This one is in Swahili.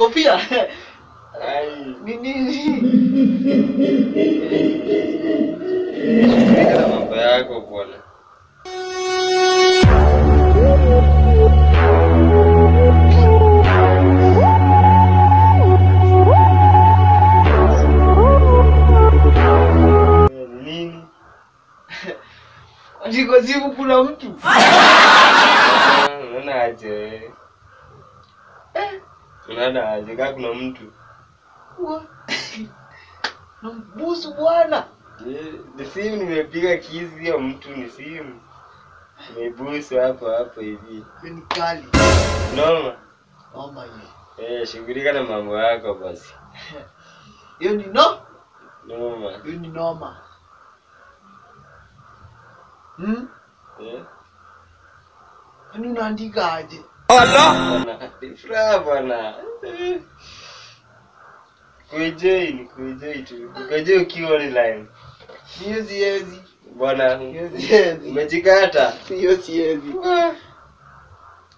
kofia. Ai. Nini? Ndio mambo yako bwana. Nini? Ndiko siku kuna mtu. Unaona aje? Unaona aje kama kuna mtu? Nambusu bwana. Ni simu nimepiga kizi ya mtu ni simu. Nimebusu hapo hivi. Ni kali. Noma. Noma hiyo. Shughulika na mambo yako basi. Hiyo ni Noma. Hiyo ni noma. Kwani unaandika aje? Allah. Ifra bwana. Kuijei tu. Kuijei ukiwa online. Hiyo siwezi. Bwana. Hiyo siwezi. Umejikata. Hiyo siwezi.